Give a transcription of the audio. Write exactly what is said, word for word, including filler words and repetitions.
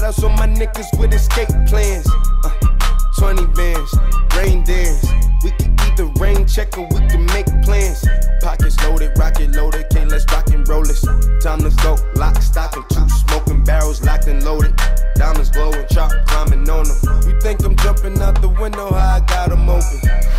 Shout outs on my niggas with escape plans. Uh, twenty bands, rain dance. We can either rain check or we can make plans. Pockets loaded, rocket loaded, okay, let's rock and roll this. Time to go, lock, stock, and two smoking barrels locked and loaded. Diamonds glowing, chop climbing on them. You think I'm jumping out the window, how I got them open.